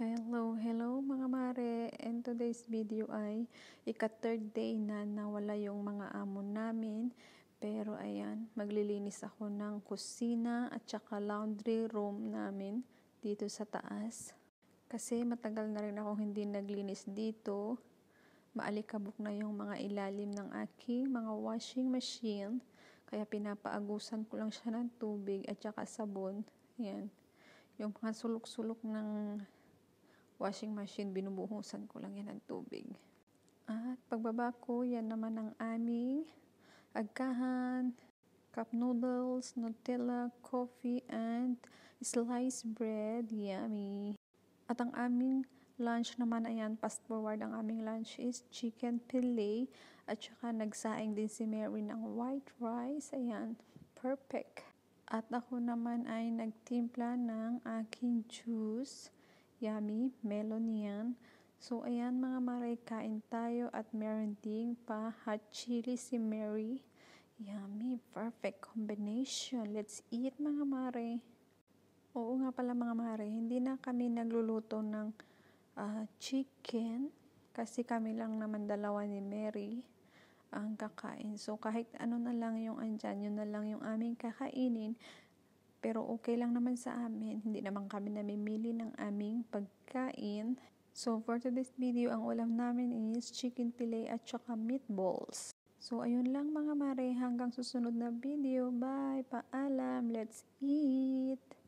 Hello mga mare, and today's video ay ika-third day na nawala yung mga amo namin, pero ayan, maglilinis ako ng kusina at saka laundry room namin dito sa taas. Kasi matagal na rin akong hindi naglinis dito, maalikabok na yung mga ilalim ng aking mga washing machine, kaya pinapaagusan ko lang siya ng tubig at saka sabon. Ayan, yung mga sulok-sulok ng washing machine, binubuhusan ko lang yan ng tubig. At pagbaba ko, yan naman ang aming agahan, cup noodles, Nutella, coffee, and sliced bread. Yummy! At ang aming lunch naman, ayan, fast forward, ang aming lunch is chicken fillet at saka nagsaing din si Mary ng white rice. Ayan, perfect. At ako naman ay nagtimpla ng aking juice. Yummy, melon yan. So, ayan mga mare, kain tayo at meron ding pa hot chili si Mary. Yummy, perfect combination. Let's eat mga mare. Oo nga pala mga mare, hindi na kami nagluluto ng chicken kasi kami lang naman dalawa ni Mary ang kakain. So, kahit ano na lang yung andyan, yun na lang yung aming kakainin. Pero okay lang naman sa amin, hindi naman kami namimili ng aming pagkain. So for today's video, ang ulam namin is chicken fillet at saka meatballs. So ayun lang mga mare, hanggang susunod na video. Bye! Paalam! Let's eat!